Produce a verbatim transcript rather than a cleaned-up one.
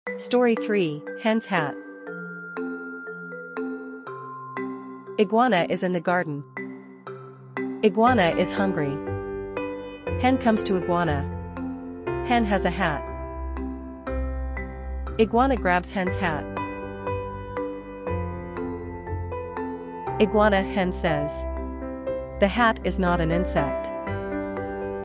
Story three, Hen's Hat. Iguana is in the garden. Iguana is hungry. Hen comes to Iguana. Hen has a hat. Iguana grabs Hen's hat. Iguana Hen says, "The hat is not an insect.